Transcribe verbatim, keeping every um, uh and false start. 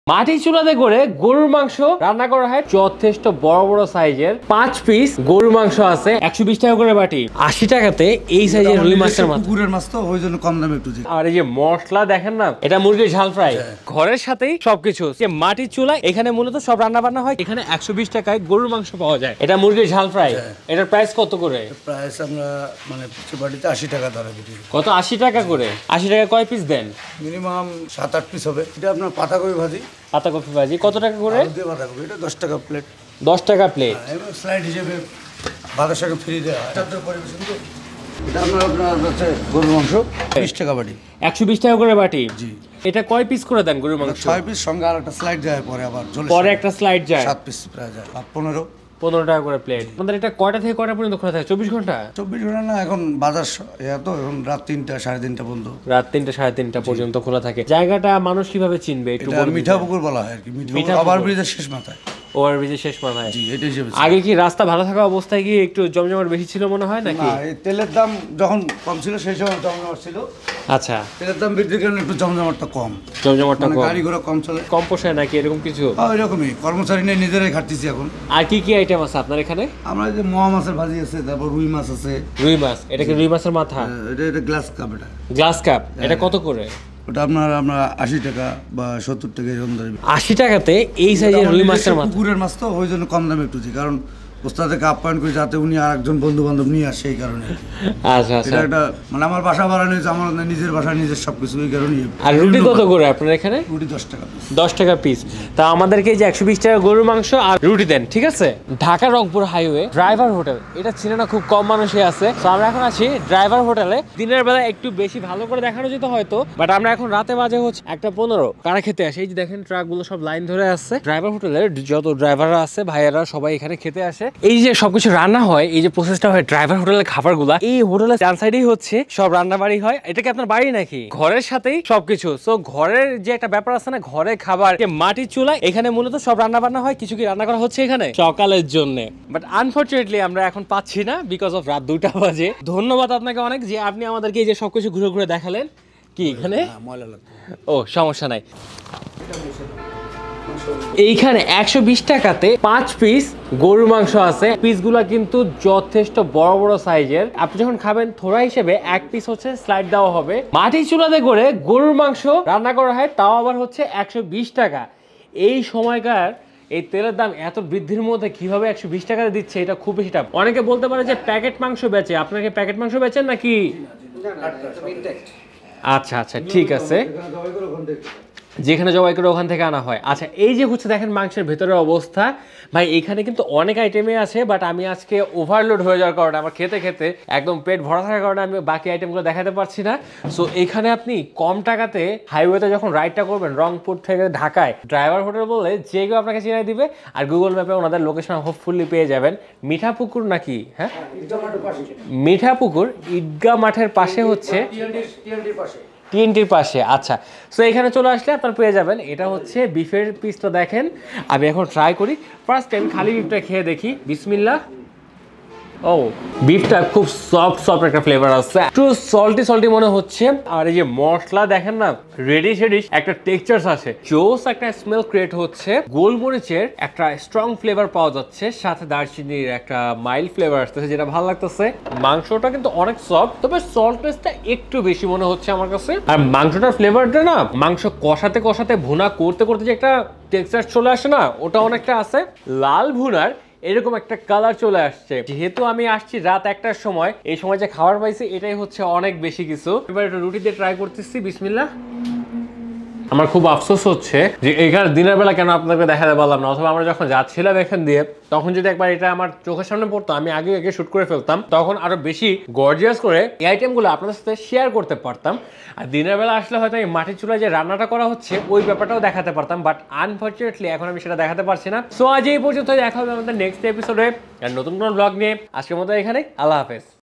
মাটি চুলাতে করে গরুর মাংস রান্না করা হয়। যথেষ্ট বড় বড় সাইজের পাঁচ পিস গরুর মাংস আছে, একশো বিশ টাকা করে বাটি। আশি টাকাতে এই সাইজের রুই মাছের মাথা, পুকুরের মাছ তো ওই জন্য কম দামে একটু। আর এই যে মশলা দেখেন না, এটা মুরগির ঝাল ফ্রাই, ঘরের সাথেই সবকিছু। যে মাটির চুলায় এখানে মূলত সব রান্না বান্না হয়। এখানে একশো বিশ টাকায় গরুর মাংস পাওয়া যায়। এটা মুরগির ঝাল ফ্রাই, এটার প্রাইস কত করে? প্রাইস আমরা মানে বাড়িতে আশি টাকা ধরে বিক্রি। কত? আশি টাকা করে। আশি টাকা কয় পিস দেন? মিনিমাম সাত আট পিস হবে। এটা আপনার পাতাকপি ভাজি। পাতাকপি ভাজি কত টাকা করে? পাতাকপি এটা দশ টাকা প্লেট। দশ টাকা প্লেট। স্লাইড হিসেবে ভাতের সঙ্গে ফ্রি দেওয়া হয়। পরিবেশন তো এটা আপনার আপনার হচ্ছে গরুর মাংস বিশ টাকা বাটি। একশো বিশ টাকা করে বাটি। জি। এটা কয় পিস করে দেন গরুর মাংস? ছয় পিস, সঙ্গে আর একটা স্লাইড যায় পরে, আবার পরে একটা স্লাইড যায়, সাত পিস প্রায় যায়। পনেরো পনেরো টাকা করে প্লেট। আমাদের এটা কয়টা থেকে কয়টা পর্যন্ত খোলা থাকে? চব্বিশ ঘন্টা? চব্বিশ ঘন্টা না, এখন বাজার এত, এখন রাত তিনটা সাড়ে তিনটা পর্যন্ত। রাত তিনটা সাড়ে তিনটা পর্যন্ত খোলা থাকে। জায়গাটা মানুষ কিভাবে চিনবে একটু? মিঠা পুকুর বলা হয় আর কি, মিঠা ওভার ব্রিজের শেষ মাথায়। ওভার ব্রিজের শেষ মাথায়। জি, এটা হিসেবে। আগে কি রাস্তা ভালো থাকা অবস্থায় কি একটু জমজমাট বেশি ছিল মনে হয় নাকি? না, এই তেলের দাম যখন কম ছিল সেই সময় জমজমাট ছিল। আচ্ছা, তেলের দাম বৃদ্ধির কারণে একটু জমজমাটটা কম। জমজমাটটা কম, গাড়ি ঘোড়া কম চলে, কম পোষায় নাকি এরকম কিছু? ওই রকমই, কর্মচারী নিয়ে নিজেরাই খাটতেছি এখন। আর কি কি আইটেম আছে আপনার এখানে? আমরা যে মোয়া মাছের ভাজি আছে, তারপর রুই মাছ আছে। রুই মাছ, এটা কি রুই মাছের মাথা? এটা এটা গ্লাস কাপ। এটা গ্লাস কাপ, এটা কত করে? ওটা আপনার আমরা আশি টাকা বা সত্তর টাকা এরকম ধরে। আশি টাকাতে এই সাইজের রুই মাছের মাথা। পুকুরের মাছ তো ওই জন্য কম দামে একটু, কারণ ওস্তাদকে আপ্যায়ন করি যাতে উনি আর একজন বন্ধু বান্ধব নিয়ে আসে, এই কারণে। আচ্ছা আচ্ছা, এটা একটা মানে আমার বাসা ভাড়া নিয়েছে, আমার নিজের বাসা নিজের সবকিছু, এই কারণে। আর রুটি কত করে আপনার এখানে? রুটি দশ টাকা পিস। দশ টাকা পিস। তা আমাদেরকে যে একশো বিশ টাকা গরুর মাংস আর রুটি দেন, ঠিক আছে? Dhaka Rangpur highway driver hotel, এটা চিনে না খুব কম মানুষই আছে। তো আমরা এখন আছি ড্রাইভার হোটেলে। দিনের বেলা একটু বেশি ভালো করে দেখানো যেত হয়তো, বাট আমরা এখন রাতে বাজে হচ্ছে একটা পনেরো। কারা খেতে আসে? এই যে দেখেন ট্রাকগুলো সব লাইন ধরে আসছে। ড্রাইভার হোটেলের যত ড্রাইভাররা আছে, ভাইয়েরা সবাই এখানে খেতে আসে। এই যে সবকিছু রান্না হয়, এই যে প্রসেসটা হয় ড্রাইভার হোটেলের খাবারগুলা, এই হোটেলের ডান সাইডেই হচ্ছে সব রান্না বাড়ি হয়। এটা কি আপনার বাড়ি নাকি? ঘরের সাথেই সবকিছু। সো ঘরের যে একটা ব্যাপার আছে না, ঘরে খাবার, মাটির চুলায় এখানে মূলত সব রান্না বান্না হয়। কিছু কি রান্না করা হচ্ছে এখানে সকালের জন্য, বাট আনফরচুনেটলি আমরা এখন পাচ্ছি না, বিকজ অফ রাত দুইটা বাজে। ধন্যবাদ আপনাকে অনেক যে আপনি আমাদেরকে এই যে সবকিছু ঘুরে ঘুরে দেখালেন। কি এখানে ময়লা লাগবে? ও সমস্যা নাই। এইখানে একশো বিশ টাকাতে পাঁচ পিস গরুর মাংস আছে। পিসগুলা কিন্তু যথেষ্ট বড় বড় সাইজের। আপনি যখন খাবেন থোড়া হিসেবে এক পিস হচ্ছে স্লাইড দেওয়া হবে। মাটির চুলাতে করে গরুর মাংস রান্না করা হয়, তাও আবার হচ্ছে একশো বিশ টাকা। এই সময়কার এই তেলের দাম এত বৃদ্ধির মধ্যে কিভাবে একশো বিশ টাকাতে দিচ্ছে, এটা খুব বেশি টাফ। অনেকে বলতে পারে যে প্যাকেট মাংস বেচে। আপনাকে প্যাকেট মাংস বেচেন নাকি? আচ্ছা আচ্ছা, ঠিক আছে, যেখানে জবাই করে ওখান থেকে আনা হয়। আচ্ছা, এই যে হচ্ছে দেখেন মাংসের ভেতরের অবস্থা। ভাই এখানে কিন্তু অনেক আইটেমই আছে, বাট আমি আজকে ওভারলোড হয়ে যাওয়ার কারণে, আমার খেতে খেতে একদম পেট ভরা থাকার কারণে আমি বাকি আইটেমগুলো দেখাতে পারছি না। সো এখানে আপনি কম টাকাতে হাইওয়েতে যখন রাইডটা করবেন রংপুর থেকে ঢাকায়, ড্রাইভার হোটেল বলে যে কেউ আপনাকে চিনাই দিবে, আর গুগল ম্যাপে ওনাদের লোকেশন হোপফুলি পেয়ে যাবেন। মিঠাপুকুর নাকি? হ্যাঁ, মিঠাপুকুর ঈদগাহ মাঠের পাশে হচ্ছে, টিএনটির পাশে। আচ্ছা, সো এখানে চলে আসলে আপনার পেয়ে যাবেন। এটা হচ্ছে বিফের পিসটা দেখেন। আমি এখন ট্রাই করি। ফার্স্ট টাইম খালি বিফটা খেয়ে দেখি। বিসমিল্লাহ। ও, বিফটা খুব সফট সফট একটা ফ্লেভার আছে, একটু সল্টি সল্টি মনে হচ্ছে। আর এই যে মশলা দেখেন না, রেডিশ রেডিশ একটা টেক্সচার আছে, জোস একটা স্মেল ক্রিয়েট হচ্ছে। গোলমরিচের একটা স্ট্রং ফ্লেভার পাওয়া যাচ্ছে, সাথে দারচিনির একটা মাইল্ড ফ্লেভার আসতেছে, যেটা ভালো লাগতেছে। মাংসটা কিন্তু অনেক সফট, তবে সল্টনেসটা একটু বেশি মনে হচ্ছে আমার কাছে। আর মাংসটার ফ্লেভারটা না, মাংস কষাতে কষাতে ভুনা করতে করতে যে একটা টেক্সচার চলে আসে না, ওটা অনেকটা আছে। লাল ভুনার এরকম একটা কালার চলে আসছে। যেহেতু আমি আসছি রাত একটার সময়, এই সময় যে খাবার পাইছি এটাই হচ্ছে অনেক বেশি কিছু। এবার একটু রুটি দিয়ে ট্রাই করতেছি। বিসমিল্লাহ। আমার খুব আফসোস হচ্ছে যে এখানে দিনের বেলা কেন আপনাকে দেখাতে পারলাম না, অথবা আমরা যখন যাচ্ছিলাম এখান দিয়ে, তখন যদি একবার এটা আমার চোখের সামনে পড়তো, আমি আগে আগে শুট করে ফেলতাম, তখন আরো বেশি গর্জিয়াস করে এই আইটেমগুলো আপনাদের সাথে শেয়ার করতে পারতাম। আর দিনের বেলা আসলে হয়তো এই মাটির চুলায় যে রান্নাটা করা হচ্ছে ওই ব্যাপারটাও দেখাতে পারতাম, বাট আনফরচুনেটলি এখন আমি সেটা দেখাতে পারছি না। সো আজ এই পর্যন্ত, দেখা হবে আমাদের নেক্সট এপিসোডে আর নতুন কোনো ব্লগ নিয়ে। আজকের মতো এখানে, আল্লাহ হাফেজ।